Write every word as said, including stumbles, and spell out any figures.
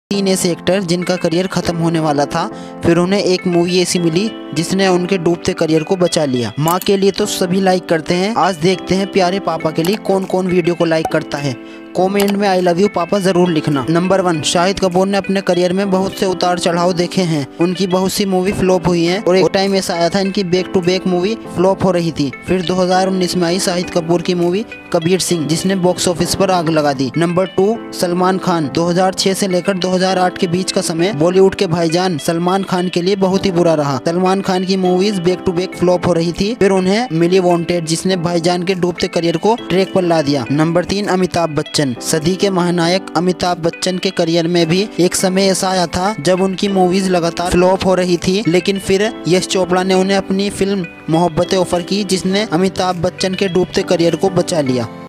तीन ऐसे एक्टर जिनका करियर खत्म होने वाला था, फिर उन्हें एक मूवी ऐसी मिली जिसने उनके डूबते करियर को बचा लिया। माँ के लिए तो सभी लाइक करते हैं, आज देखते हैं प्यारे पापा के लिए कौन कौन वीडियो को लाइक करता है। कमेंट में आई लव यू पापा जरूर लिखना। नंबर वन, शाहिद कपूर ने अपने करियर में बहुत से उतार चढ़ाव देखे हैं। उनकी बहुत सी मूवी फ्लॉप हुई हैं और एक टाइम ऐसा आया था इनकी back to back movie flop हो रही थी। फिर दो हज़ार उन्नीस में आई शाहिद कपूर की मूवी कबीर सिंह, जिसने बॉक्स ऑफिस पर आग लगा दी। Number two, Salman Khan. दो हज़ार छह से लेकर दो हज़ार आठ के बीच का समय बॉलीवुड के भाईजान सलमान खान के लिए बहुत ही बुरा रहा। सलमान खान की movies back to back flop हो रही थी, फिर उन्हें मिली वांटेड, जिसने भाईजान के डूबते करियर को ट्रैक पर ला दिया। नंबर तीन, अमिताभ बच्चन। सदी के महानायक अमिताभ बच्चन के करियर में भी एक समय ऐसा आया था जब उनकी मूवीज लगातार फ्लॉप हो रही थी, लेकिन फिर यश चोपड़ा ने उन्हें अपनी फिल्म मोहब्बतें ऑफर की, जिसने अमिताभ बच्चन के डूबते करियर को बचा लिया।